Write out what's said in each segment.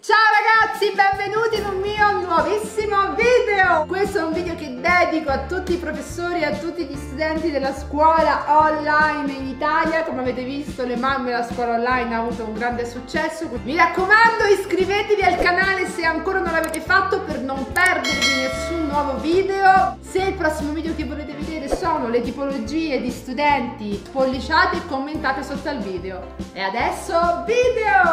Ciao ragazzi, benvenuti in un mio nuovissimo video. Questo è un video che dedico a tutti i professori e a tutti gli studenti della scuola online in Italia. Come avete visto, le mamme della scuola online ha avuto un grande successo. Mi raccomando, iscrivetevi al canale se ancora non l'avete fatto per non perdervi nessun nuovo video. Se il prossimo video che volete vedere sono le tipologie di studenti, spolliciate e commentate sotto al video. E adesso video!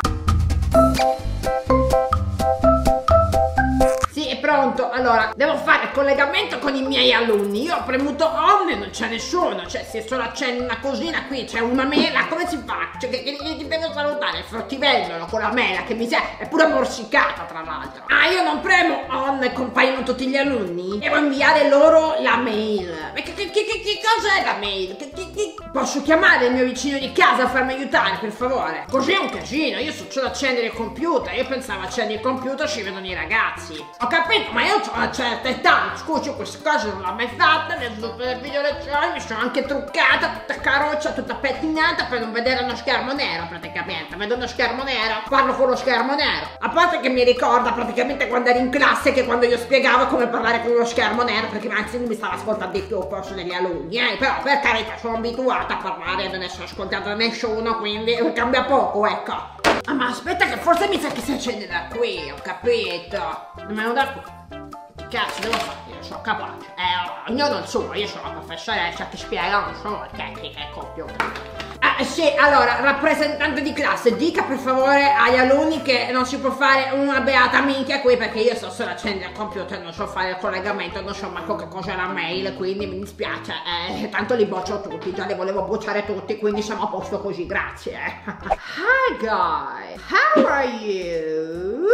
Sì, è pronto. Allora, devo fare il collegamento con i miei alunni. Io ho premuto on e non c'è nessuno. Cioè, se solo accendi una cosina qui, c'è una mela, come si fa? Cioè, che devo salutare? Il fruttivendolo con la mela, che mi sa, è pure morsicata, tra l'altro. Ah, io non premo on e compaiono tutti gli alunni? Devo inviare loro la mail. Ma che cos'è la mail? Posso chiamare il mio vicino di casa a farmi aiutare, per favore? Così è un casino. Io so solo accendere il computer. Io pensavo accendere il computer ci vedono i ragazzi. Ho capito, ma io ho una certa età. Scusi, queste cose non l'ho mai fatta. Adesso per le video lezioni mi sono anche truccata, tutta caroccia, tutta pettinata per non vedere uno schermo nero praticamente. Vedo uno schermo nero, parlo con lo schermo nero. A parte che mi ricorda praticamente quando eri in classe, che quando io spiegavo come parlare con lo schermo nero, perché anzi non mi stava ascoltando di più forse degli alunni, però per carità sono abituata a parlare e non essere ascoltata da nessuno, quindi cambia poco, ecco. Ah, ma aspetta che forse mi sa che si accende da qui, ho capito. Nemmeno da qui. Che cazzo devo fare? Io sono capace. Ognuno il suo, io sono la professoressa che spiega, non sono le tecniche e computer. Sì, allora, rappresentante di classe, dica per favore agli alunni che non si può fare una beata minchia qui, perché io so solo accendere il computer, non so fare il collegamento, non so manco che cos'è la mail, quindi mi dispiace, tanto li boccio tutti, già li volevo bocciare tutti, quindi siamo a posto così, grazie. Hi guys, how are you?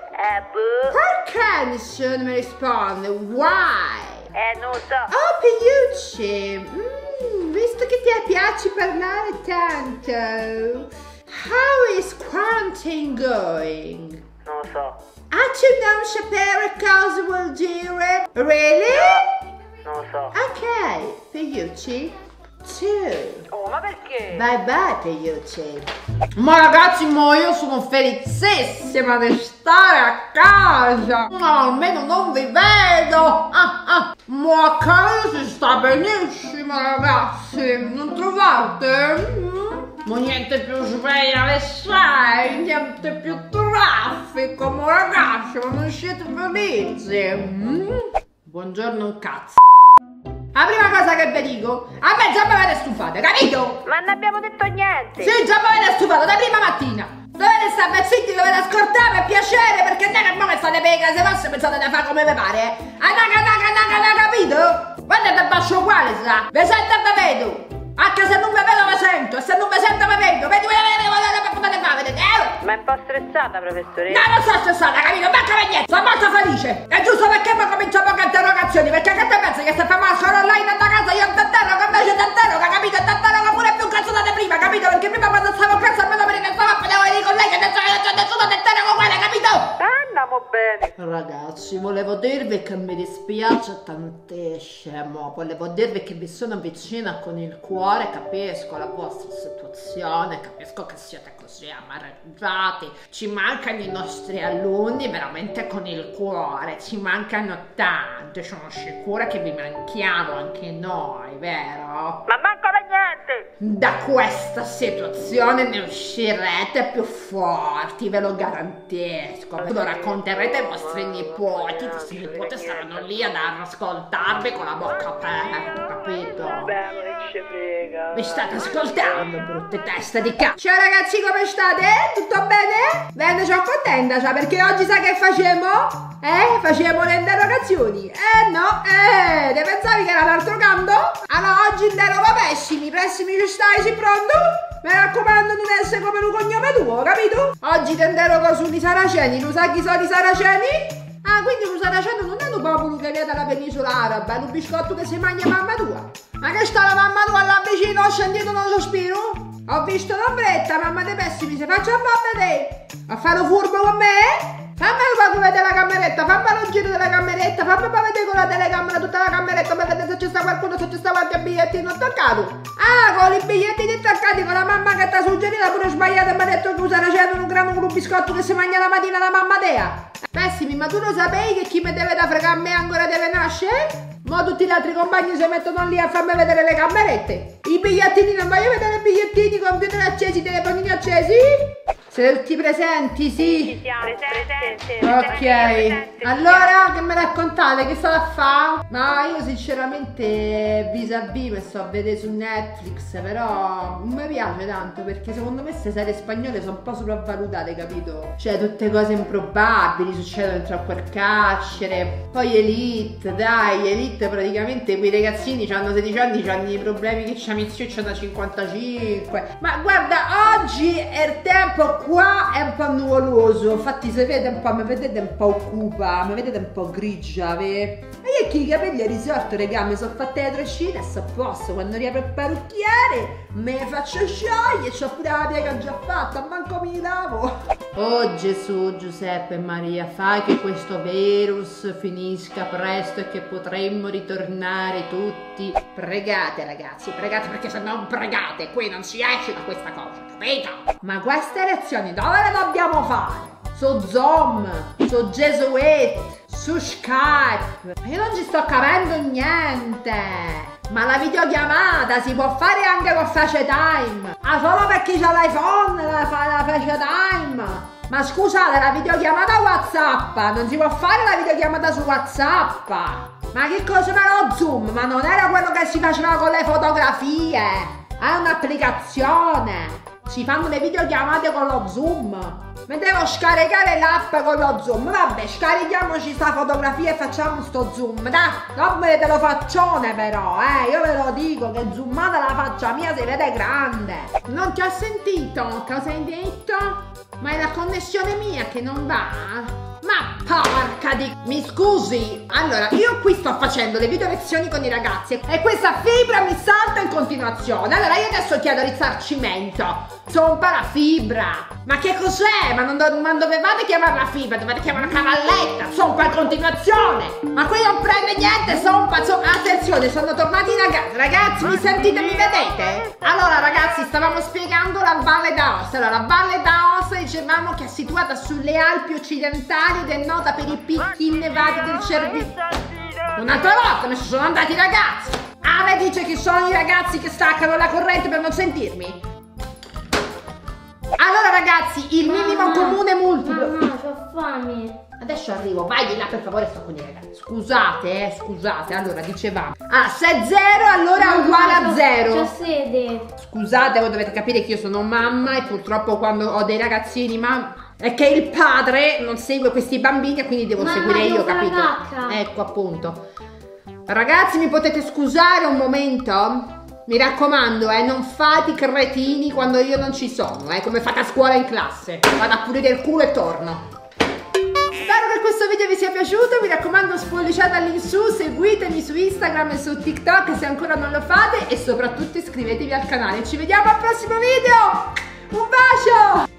Perché nessuno mi risponde? Why? Non so. Oh, Piucci, visto che ti piace parlare tanto, how is quarantine going? Non so. Ah, tu non sapere cosa vuol dire? Really? Non so. Ok, Piucci, tu. Oh, ma perché? Bye bye, Piucci. Ma ragazzi, io sono felicissima di stare a casa. No, almeno non vi vedo. Ma a casa si sta benissimo, ragazzi. Non trovate? Ma niente più sveglia alle 6, niente più traffico. Ma ragazzi, ma non siete felici? Buongiorno un cazzo. La prima cosa che vi dico, a me già mi avete stufate, capito? Ma non abbiamo detto niente. Sì, già mi avete stufato da prima mattina. Dovete stare zitti, dovete ascoltare per piacere, perché non è che state per le case vostre e pensate di fare come vi pare. Capito? Guardate che basso uguale, sa. Vi sento e vi vedo. Anche se non vi vedo vi sento, e se non vi sento vi vedo. Vedi, potete fare, vedete? Ma è un po' stressata, professoressa. No, non sono stressata, capito? Manca per niente. Sono molto felice. È giusto perché poi cominciamo con interrogazioni. Perché che te pensi che se facciamo solo online da casa io ti interrogo, invece ti interrogo, capito? Ti interrogo pure più cazzo da te prima, capito? Perché prima quando stavo a casa almeno me ne stavo a vedere i colleghi, adesso che non c'è nessuno ti interrogo uguale, capito? Andiamo bene. Ragazzi, volevo dirvi che mi dispiace tantissimo. Volevo dirvi che vi sono vicina con il cuore, capisco la vostra situazione, capisco che siete così amareggiati. Ci mancano i nostri alunni veramente con il cuore, ci mancano tanto, sono sicura che vi manchiamo anche noi, vero? Ma manco per niente. Da questa situazione ne uscirete più forti, ve lo garantisco. Lo racconterete ai vostri nipoti, i vostri nipoti saranno lì ad ascoltarvi con la bocca aperta, capito? Beh, non ci frega. Mi state ascoltando, brutte teste di cazzo? Ciao ragazzi, come state? Tutto bene? Bene, sono contenta, cioè, perché oggi sai che facciamo? Facciamo le interrogazioni. No, te pensavi che era l'altro canto? Allora, oggi interrogo pessimi ci stai, sei pronto? Mi raccomando, non essere come un cognome tuo, capito? Oggi ti interrogo sui saraceni, lo sai chi sono i saraceni? Ah, quindi un saraceno non è un popolo che viene dalla penisola araba, è un biscotto che si mangia mamma tua. Ma che sta la mamma tua là vicino, ho sentito uno sospiro? Ho visto l'ombretta, mamma dei pessimi, se faccia un po' vedere. A fare un furbo con me? Fammelo proprio vedere la cameretta, fammelo un giro della cameretta, fammi vedere con la telecamera tutta la cameretta per vedere se c'è sta qualcuno, se c'è sta qualche bigliettino attaccato. Ah, con i bigliettini attaccati, con la mamma che ti ha suggerito pure sbagliato e mi ha detto che usare un grammo con un biscotto che si mangia la mattina la mamma tea. Pessimi, ma tu lo sapevi che chi mi deve da fregare a me ancora deve nascere? Mo tutti gli altri compagni si mettono lì a farmi vedere le camerette. I bigliettini, non voglio vedere i bigliettini, computer accesi, telefonini accesi? Siete tutti presenti, sì? Ok, allora che mi raccontate? Che state a fare? Ma io sinceramente vis-à-vis mi sto a vedere su Netflix, però non mi piace tanto perché secondo me queste serie spagnole sono un po' sopravvalutate, capito? Cioè tutte cose improbabili succedono dentro a quel carcere. Poi Elite, dai, Elite praticamente quei ragazzini hanno 16 anni, hanno i problemi che c'ha mio zio e c'hanno 55. Ma guarda, oggi è il tempo qua è un po' nuvoloso, infatti se vede un po', mi vedete un po' cupa, mi vedete un po' grigia, e io che i capelli a risorto, regà, mi sono fatte le trecine e sto a posto, quando riapro il parrucchiere me ne faccio sciogliere, c'ho pure la piega già fatta, manco mi lavo. Oh Gesù, Giuseppe e Maria, fai che questo virus finisca presto e che potremmo ritornare tutti. Pregate ragazzi, pregate, perché se non pregate qui non si esce da questa cosa, capito? Ma queste lezioni dove le dobbiamo fare? Su Zoom, su G Suite, su Skype. Io non ci sto capendo niente. Ma la videochiamata si può fare anche con FaceTime. Ah, solo per chi ha l'iPhone la FaceTime. Ma scusate, la videochiamata WhatsApp non si può fare la videochiamata su WhatsApp. Ma che cosa era lo Zoom? Ma non era quello che si faceva con le fotografie. È un'applicazione. Si fanno le videochiamate con lo Zoom. Mi devo scaricare l'app con lo Zoom. Vabbè, scarichiamoci sta fotografia e facciamo sto Zoom, dai. Non vedete lo faccione però, io ve lo dico che zoomata la faccia mia si vede grande. Non ti ho sentito, cosa hai detto? Ma è la connessione mia che non va? Ma porca di... Mi scusi? Allora, io qui sto facendo le video lezioni con i ragazzi e questa fibra mi salta in continuazione. Allora io adesso chiedo risarcimento. Sompa la fibra. Ma che cos'è? Ma non dovevate chiamarla fibra, dovete chiamarla cavalletta. Sompa in continuazione. Ma qui non prende niente, sompa. Attenzione, sono tornati i ragazzi. Ragazzi, mi sentite, mi vedete? Allora ragazzi, stavamo spiegando la Valle d'Aosta. Allora, la Valle d'Aosta dicevamo che è situata sulle Alpi occidentali ed è nota per i picchi innevati del Cervino. Un'altra volta mi sono andati i ragazzi. Ale dice che sono i ragazzi che staccano la corrente per non sentirmi. Allora ragazzi, il minimo comune multiplo. Mamma, c'ho fame. Adesso arrivo, vai di là per favore, sto con i ragazzi. Scusate, scusate, allora dicevamo. Ah, se è 0 allora è uguale a 0. C'ho sede. Scusate, voi dovete capire che io sono mamma e purtroppo quando ho dei ragazzini, è che il padre non segue questi bambini e quindi devo seguire io, capito? Ecco appunto. Ragazzi, mi potete scusare un momento? Mi raccomando, non fate i cretini quando io non ci sono, come fate a scuola in classe. Vado a pulire il culo e torno. Spero che questo video vi sia piaciuto, mi raccomando spolliciate all'insù, seguitemi su Instagram e su TikTok se ancora non lo fate e soprattutto iscrivetevi al canale. Ci vediamo al prossimo video! Un bacio!